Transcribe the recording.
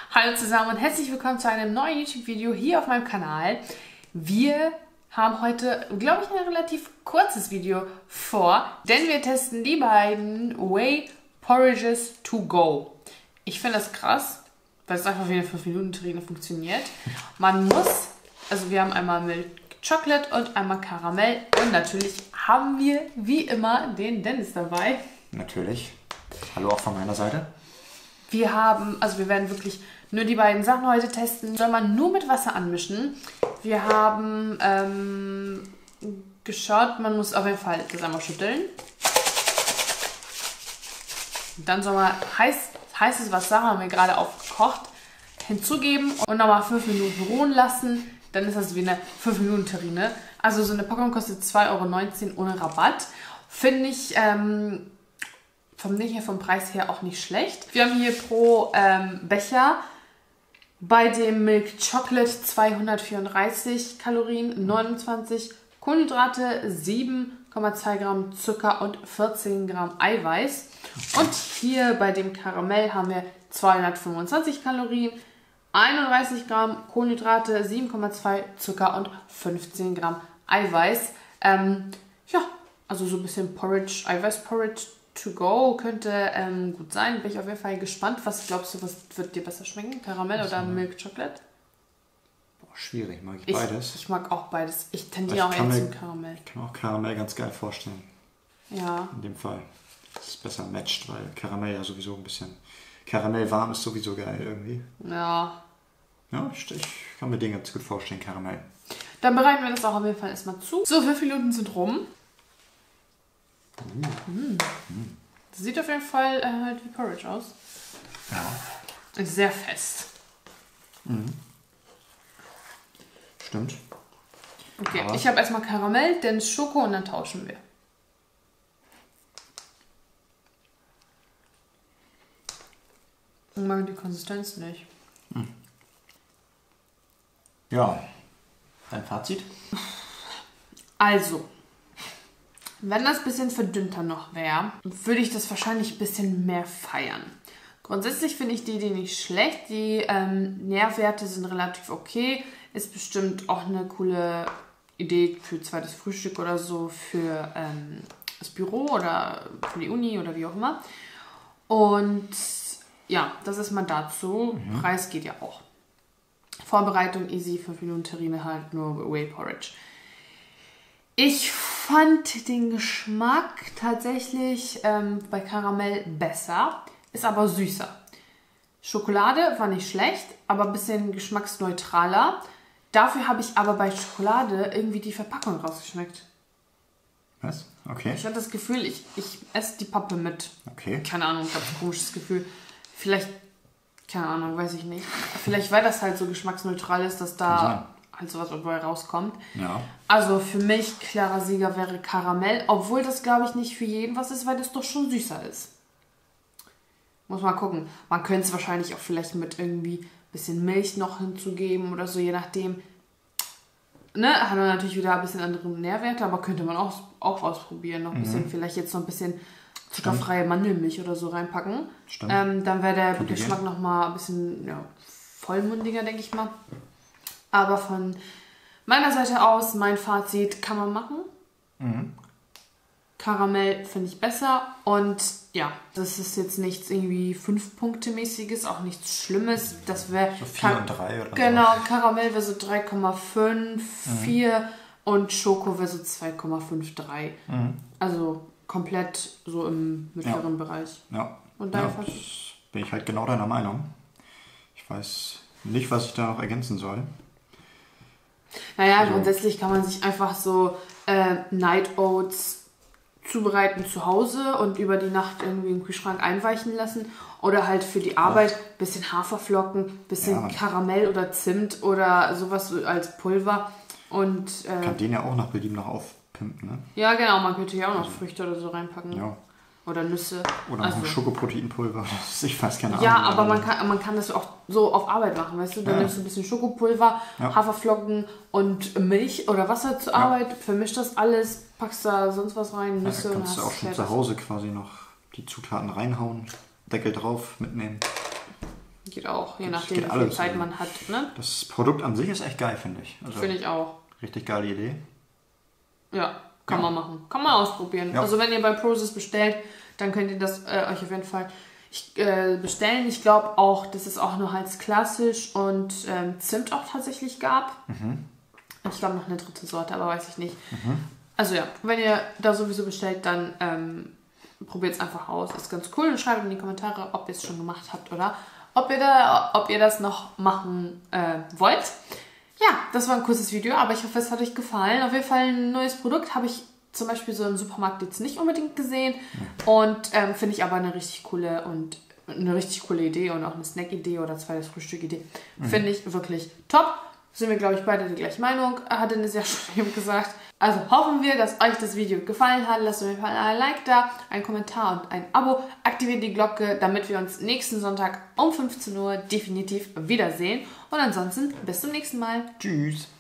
Hallo zusammen und herzlich willkommen zu einem neuen YouTube-Video hier auf meinem Kanal. Wir haben heute, glaube ich, ein relativ kurzes Video vor, denn wir testen die beiden Whey Porridges to go. Ich finde das krass, weil es einfach wie eine 5-Minuten-Terrine funktioniert. Man muss, also wir haben einmal Milk Chocolate und einmal Karamell und natürlich haben wir wie immer den Dennis dabei. Natürlich. Hallo auch von meiner Seite. Wir werden wirklich nur die beiden Sachen heute testen. Soll man nur mit Wasser anmischen. Wir haben geschaut, man muss auf jeden Fall das einmal schütteln. Dann soll man heißes Wasser, haben wir gerade aufgekocht, hinzugeben und nochmal 5 Minuten ruhen lassen. Dann ist das wie eine 5-Minuten-Terrine. Also so eine Packung kostet 2,19 € ohne Rabatt. Finde ich vom Preis her auch nicht schlecht. Wir haben hier pro Becher bei dem Milk Chocolate 234 Kalorien, 29 Kohlenhydrate, 7,2 Gramm Zucker und 14 Gramm Eiweiß. Und hier bei dem Karamell haben wir 225 Kalorien, 31 Gramm Kohlenhydrate, 7,2 Zucker und 15 Gramm Eiweiß. Ja, also so ein bisschen Porridge, Eiweiß-Porridge to go könnte gut sein. Bin ich auf jeden Fall gespannt. Was glaubst du, was wird dir besser schmecken? Karamell oder Milk Chocolate? Boah, schwierig. Mag ich beides? Ich mag auch beides. Ich tendiere auch eher zum Karamell. Ich kann mir auch Karamell ganz geil vorstellen. Ja. In dem Fall. Das ist besser matcht, weil Karamell ja sowieso ein bisschen... Karamell warm ist sowieso geil irgendwie. Ja. Ja, ich kann mir den ganz gut vorstellen, Karamell. Dann bereiten wir das auch auf jeden Fall erstmal zu. So, 5 Minuten sind rum. Das sieht auf jeden Fall halt wie Porridge aus. Ja. Ist sehr fest. Stimmt. Okay, Aber ich habe erstmal Karamell, dann Schoko und dann tauschen wir. Ich mag die Konsistenz nicht. Ja. Dein Fazit? Also, wenn das ein bisschen verdünnter noch wäre, würde ich das wahrscheinlich ein bisschen mehr feiern. Grundsätzlich finde ich die Idee nicht schlecht. Die Nährwerte sind relativ okay. Ist bestimmt auch eine coole Idee für zweites Frühstück oder so, für das Büro oder für die Uni oder wie auch immer. Und ja, das ist mal dazu. Preis geht ja auch. Vorbereitung easy, 5 Minuten Terrine halt, nur Whey Porridge. Ich fand den Geschmack tatsächlich bei Karamell besser, ist aber süßer. Schokolade war nicht schlecht, aber ein bisschen geschmacksneutraler. Dafür habe ich aber bei Schokolade irgendwie die Verpackung rausgeschmeckt. Was? Okay. Ich hatte das Gefühl, ich esse die Pappe mit. Okay. Keine Ahnung, ganz komisches Gefühl. Vielleicht, keine Ahnung, weiß ich nicht. Vielleicht, weil das halt so geschmacksneutral ist, dass da halt sowas dabei rauskommt. Ja. Also für mich, klarer Sieger wäre Karamell, obwohl das, glaube ich, nicht für jeden was ist, weil das doch schon süßer ist. Muss mal gucken. Man könnte es wahrscheinlich auch vielleicht mit irgendwie ein bisschen Milch noch hinzugeben oder so, je nachdem. Ne, hat man natürlich wieder ein bisschen andere Nährwerte, aber könnte man auch ausprobieren. Noch ein bisschen, vielleicht jetzt noch ein bisschen zuckerfreie Mandelmilch oder so reinpacken. Stimmt. Dann wäre der Geschmack noch mal ein bisschen vollmundiger, denke ich mal. Aber von meiner Seite aus, mein Fazit kann man machen. Karamell finde ich besser. Und ja, das ist jetzt nichts irgendwie 5-Punkte-mäßiges, auch nichts Schlimmes. Das wäre so 4 und 3 oder so. Genau, Karamell wäre so 3,5, 4 und Schoko wäre so 2,53. Also komplett so im mittleren Bereich. Ja. Und dein bin ich halt genau deiner Meinung. Ich weiß nicht, was ich da noch ergänzen soll. Naja, grundsätzlich kann man sich einfach so Night Oats zubereiten zu Hause und über die Nacht irgendwie im Kühlschrank einweichen lassen. Oder halt für die Arbeit ein bisschen Haferflocken, bisschen Karamell oder Zimt oder sowas als Pulver. Und kann den ja auch nach Belieben noch aufpimpen, ne? Ja, genau, man könnte ja auch noch Früchte oder so reinpacken. Ja. Oder Nüsse. Oder noch Schokoproteinpulver. Ich weiß keine Ahnung. Ja, aber man kann das auch so auf Arbeit machen, weißt du? Dann nimmst du ein bisschen Schokopulver, Haferflocken und Milch oder Wasser zur Arbeit, vermischt das alles, packst da sonst was rein, Nüsse und kannst du auch schon zu Hause quasi noch die Zutaten reinhauen, Deckel drauf, mitnehmen. Geht auch, je nachdem, geht wie viel alles, Zeit also. man hat. Ne? Das Produkt an sich ist echt geil, finde ich. Also, Finde ich auch. richtig geile Idee. Ja, kann man machen. Kann man ausprobieren. Ja. Also wenn ihr bei Prozess bestellt, dann könnt ihr das euch auf jeden Fall bestellen. Ich glaube auch, dass es auch nur als klassisch und Zimt auch tatsächlich gab. Ich glaube noch eine dritte Sorte, aber weiß ich nicht. Also ja, wenn ihr da sowieso bestellt, dann probiert es einfach aus. Ist ganz cool. Und schreibt in die Kommentare, ob ihr es schon gemacht habt oder ob ihr das noch machen wollt. Ja, das war ein kurzes Video, aber ich hoffe, es hat euch gefallen. Auf jeden Fall ein neues Produkt habe ich zum Beispiel so im Supermarkt jetzt nicht unbedingt gesehen. Und finde ich aber eine richtig coole Idee und auch eine Snack-Idee oder zweites Frühstück-Idee. Finde ich wirklich top. Sind wir, glaube ich, beide die gleiche Meinung, hat Dennis ja schon eben gesagt. Also hoffen wir, dass euch das Video gefallen hat. Lasst auf jeden Fall ein Like da, einen Kommentar und ein Abo. Aktiviert die Glocke, damit wir uns nächsten Sonntag um 15 Uhr definitiv wiedersehen. Und ansonsten bis zum nächsten Mal. Tschüss.